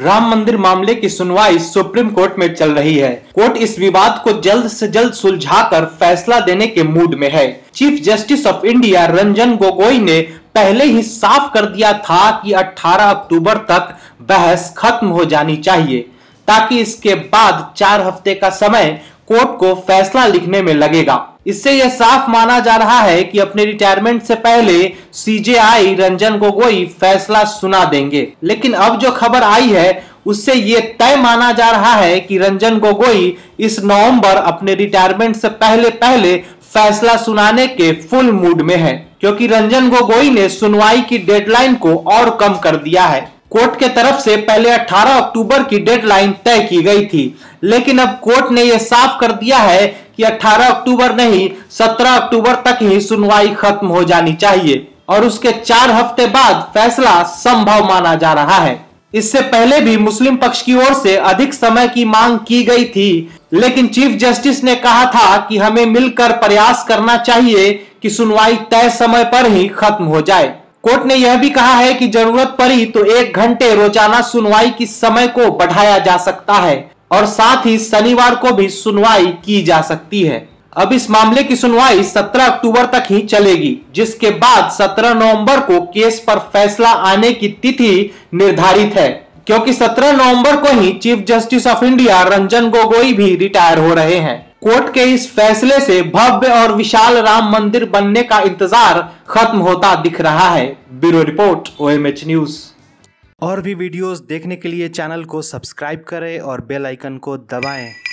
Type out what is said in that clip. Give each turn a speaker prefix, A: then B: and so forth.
A: राम मंदिर मामले की सुनवाई सुप्रीम कोर्ट में चल रही है। कोर्ट इस विवाद को जल्द से जल्द सुलझाकर फैसला देने के मूड में है। Chief justice of India Ranjan Gogoi ने पहले ही साफ कर दिया था कि 18 अक्टूबर तक बहस खत्म हो जानी चाहिए, ताकि इसके बाद 4 हफ्ते का समय कोर्ट को फैसला लिखने में लगेगा। इससे यह साफ माना जा रहा है कि अपने रिटायरमेंट से पहले सीजेआई रंजन गोगोई फैसला सुना देंगे। लेकिन अब जो खबर आई है उससे यह तय माना जा रहा है कि रंजन गोगोई इस नवंबर अपने रिटायरमेंट से पहले फैसला सुनाने के फुल मूड में है, क्योंकि रंजन गोगोई ने सुनवाई की डेडलाइन को और कम कर दिया है। कोर्ट के तरफ से पहले 18 अक्टूबर की डेडलाइन तय की गई थी, लेकिन अब कोर्ट ने यह साफ कर दिया है कि 18 अक्टूबर नहीं 17 अक्टूबर तक ही सुनवाई खत्म हो जानी चाहिए और उसके 4 हफ्ते बाद फैसला संभव माना जा रहा है। इससे पहले भी मुस्लिम पक्ष की ओर से अधिक समय की मांग की गई थी, लेकिन चीफ जस्टिस ने कहा था कि हमें मिलकर प्रयास करना चाहिए कि सुनवाई तय समय पर ही खत्म हो जाए। कोर्ट ने यह भी कहा है कि जरूरत पड़ी तो 1 घंटे रोजाना सुनवाई की समय को बढ़ाया जा सकता है और साथ ही शनिवार को भी सुनवाई की जा सकती है। अब इस मामले की सुनवाई 17 अक्टूबर तक ही चलेगी, जिसके बाद 17 नवंबर को केस पर फैसला आने की तिथि निर्धारित है, क्योंकि 17 नवंबर को ही chief justice of India Ranjan Gogoi भी रिटायर हो रहे हैं। कोर्ट के इस फैसले से भव्य और विशाल राम मंदिर बनने का इंतजार खत्म होता दिख रहा है। Bureau report OMH news.
B: और भी वीडियोस देखने के लिए चैनल को सब्सक्राइब करें और बेल आइकन को दबाएं।